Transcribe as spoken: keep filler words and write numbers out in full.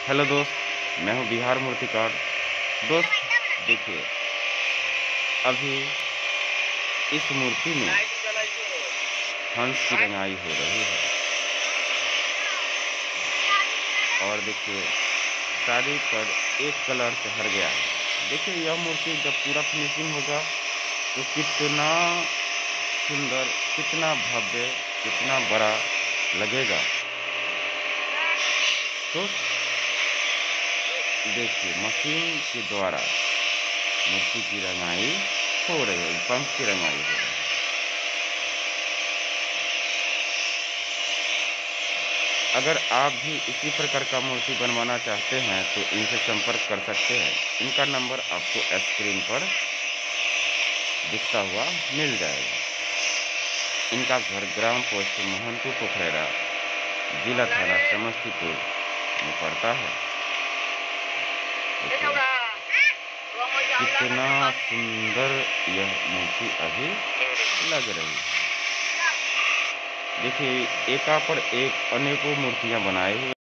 Hello दोस्त, मैं हूँ बिहार मूर्तिकार। दोस्त देखिए, अभी इस मूर्ति में हंस की रंगाई हो रही है और देखिए शादी पर एक कलर चढ़ गया है। देखिए यह मूर्ति जब पूरा फिनिशिंग होगा तो कितना सुंदर, कितना भव्य, कितना बड़ा लगेगा। दोस्त देखिए मशीन के द्वारा मूर्ति की रंगाई हो रही है, पंख की रंगाई हो रही है। अगर आप भी इसी प्रकार का मूर्ति बनवाना चाहते हैं तो इनसे संपर्क कर सकते हैं। इनका नंबर आपको स्क्रीन पर दिखता हुआ मिल जाएगा। इनका घर ग्राम पोस्ट मोहनपुर पोखरेरा, जिला थाना समस्तीपुर में पड़ता है। देखिए कितना सुंदर यह मूर्ति अभी लग रही है। देखिए एका पर एक अनेकों मूर्तियां बनाए हुए